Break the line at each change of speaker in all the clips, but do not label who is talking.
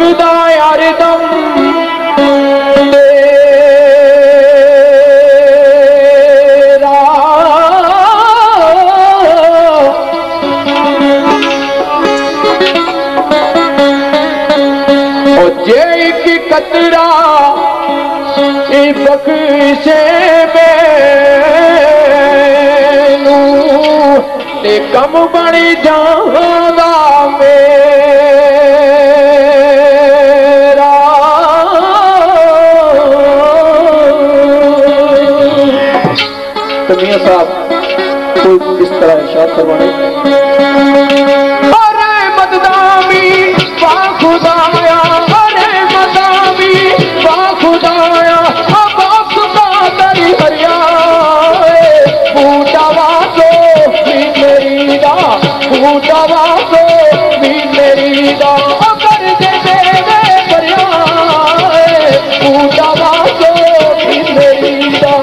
मंगदा यार दम कतरा बख्शे मैनू ते कम बनी जांदा मेरा। तो मियां साहब कोई इस तरह इरशाद फरमाए, अरे मददामी बा खुदाया, खुदाया बाप का दरी हरिया बूटावा तो भी मेरी दा, बूटावा तो भी मेरी दा कर दे देवे हरिया बूटावा तो भी मेरी दा।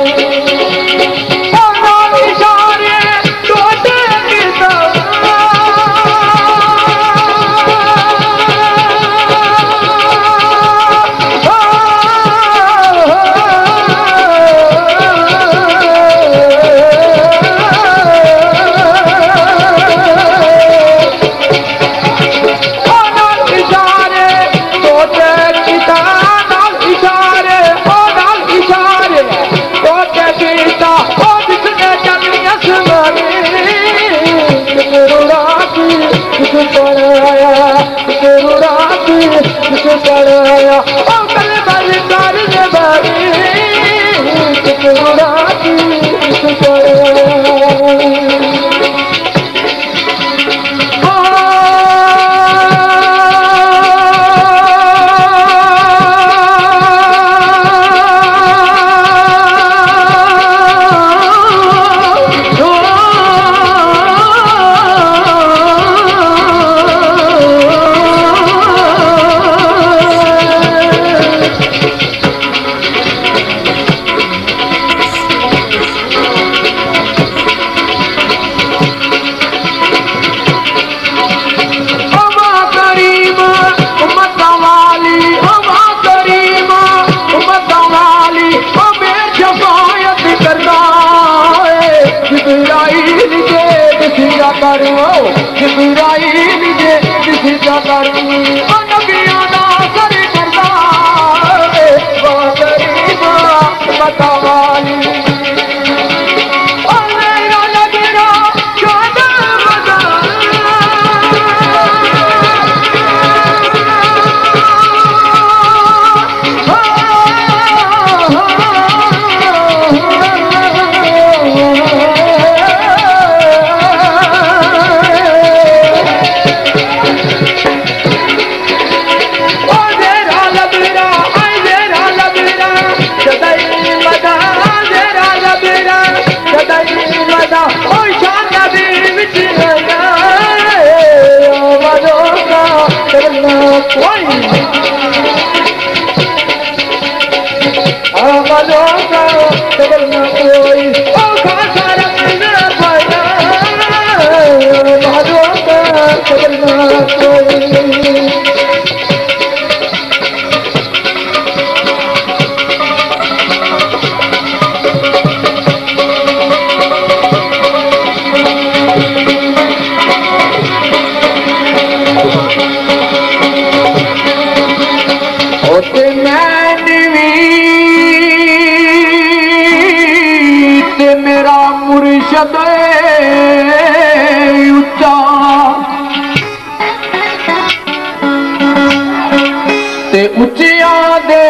उचिया दे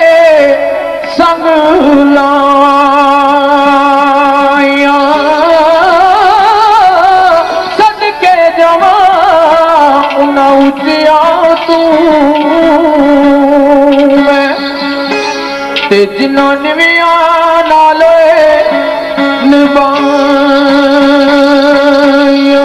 संग लाया सदके जवा उन उचिया तू ते जिन्हों निविया नाले निभाया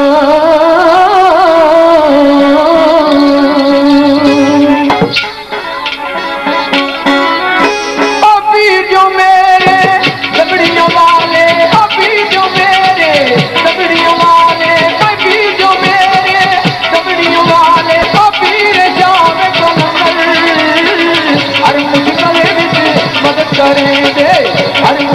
Come
हर